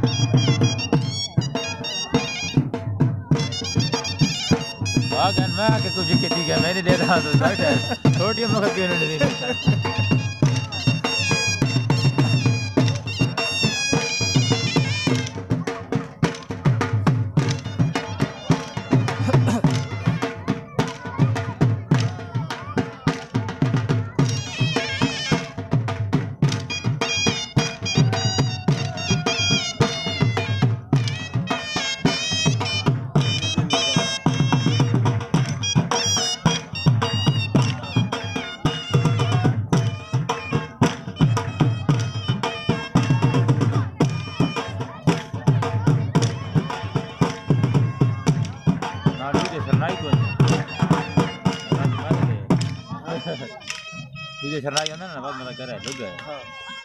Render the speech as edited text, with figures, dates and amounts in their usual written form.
Wagan मैं के कुछ खेती का मैंने दे रहा तो बैठा छोटी हम लोग क्यों नहीं दे Video Saraki ना ना बाद में कर रहा है लोग